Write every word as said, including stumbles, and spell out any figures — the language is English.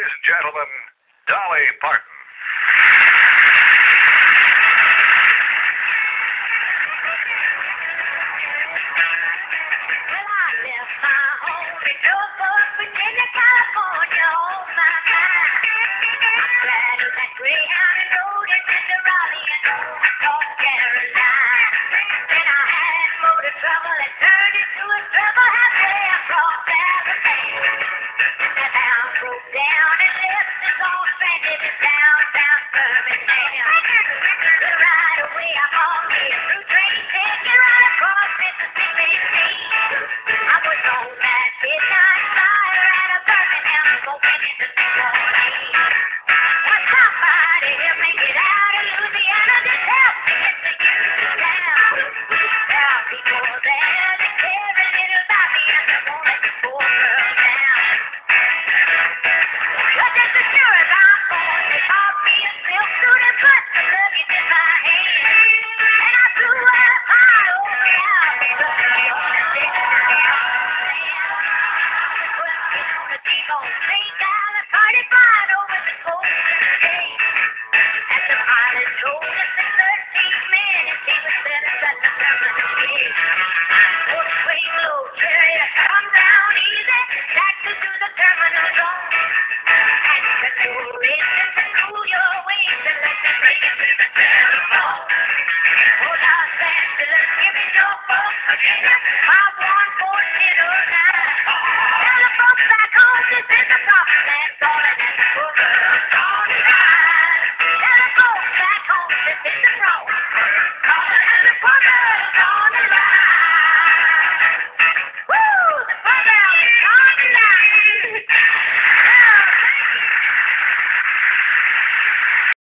Ladies and gentlemen, Dolly Parton. Well, I left my home in Norfolk, Virginia, California, on my mind. I straddled that Greyhound and rode it into Raleigh and North Carolina. Then I had motor trouble and turned into a trouble halfway across Alabama. That hound broke down and left us all stranded in downtown Birmingham. Well, right away I called me a through train ticket right across Mississippi Sea. I was on that midnight flyer out of Birmingham, smoking in the New Orleans. Now somebody help me get out of Louisiana, just help me get to Houston town. There are people there that care a little about me and they won't let the poor girl down. But just as sure as I'm born, they bought me a silk suit and put the luggage in my hand. And I flew up high over the Alps, up the Olympic on Saint Gallen, party flying over the Golden Gate. And the pilot told us in thirteen minutes he would set us at the terminal gate. Oh, swing low, chariot, come down easy, taxi to the terminal zone. And you can do engines to cool your wings and let me bring you to the telephone. Oh, Los Angeles, give me your folks, Virginia, five one four zero nine. Tell the folks back home this is the Prophet Land.